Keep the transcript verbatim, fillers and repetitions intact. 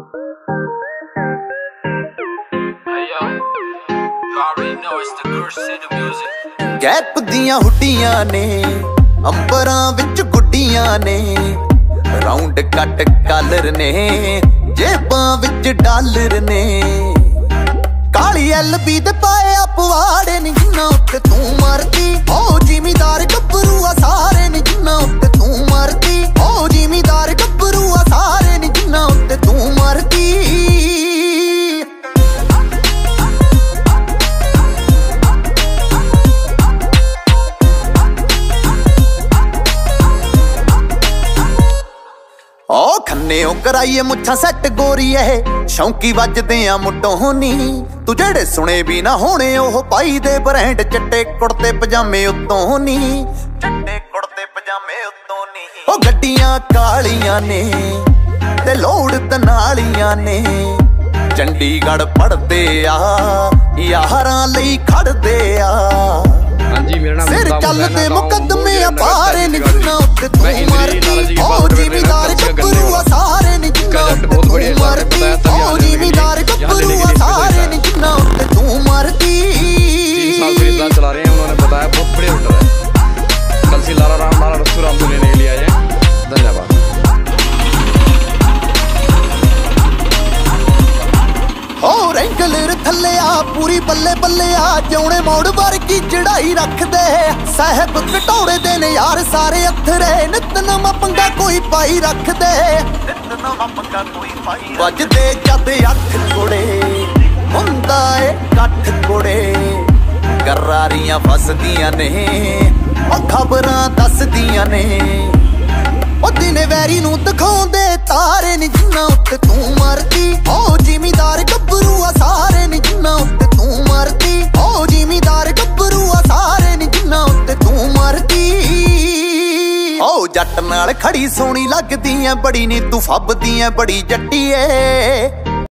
Gap दियां हुड्डियां ने अंबरां विच गुड्डियां ने, राउंड कट कालर ने जेबां विच डालर ने, काली एल बी दे पाए पवाड़े नी जिन्ना उत्ते तू मरदी। ओ जिमीदार गब्बरू आ सारे नी जिन्ना उत्ते तू मरदी। ओ जिमीदार गब्बरू आ सारे नी जिन्ना उत्ते तू मरदी। ओ खन्ने ओ कराइए मुच्छा सैट गोरी है, शौंकी वजदे आ मुट्टों नी, तू जेड़े सुने भी ना होने ओह पाई दे ब्रांड चिट्टे कुड़ते पजामे उत्तों नी, चिट्टे कुड़ते पजामे उत्तों नी। ओ गड्डियां कालियां ने ते लोड़ तनालियां ने, चंडीगढ़ पढ़दे आ यारां लई खड़दे आ। सिर चलदे मुकदमे पारे नी जिन्ना उत्ते तू मरदी। ओ जिमीदार गब्बरू आ सारे नी जिन्ना उत्ते तू मरदी। ओ जिमीदार गब्बरू आ सारे नी जिन्ना उत्ते तू मरदी। तीन साल से इतना चला रहे हैं, उन्होंने बताया बहुत बढ़िया होटल है। कल से लाला राम लाला रस्तू राम को लेने के लिए आए हैं। धन्यवाद। ओ रेंगलर थले आ पूरी बल्ले बल्ले आ, जौने मोड़ वर्गी चढ़ाई रख दे, साहब कटोरे दे ने यार सारे अथरे, नित नवा पंगा कोई पाई रख दे, नित नवा पंगा कोई पाई। वजदे जद अठ कुड़े हुंदा ए कठ कुड़े, करारियां फसदियां ने ओ खबरां दसदियां ने, ओ दिने वैरी नूं दिखाउंदे तारे नी जिन्ना उत्ते तू मरदी। ओ जिमीदार गब्बरू आ सारे नी जिन्ना उत्ते तू मरदी। ओ जिमीदार गब्बरू आ सारे नी जिन्ना उत्ते तू मरदी। ओ जट नाल खड़ी सोहनी लगदी ऐ बड़ी नी तू फब्बदी ऐ बड़ी जट्टी ऐ।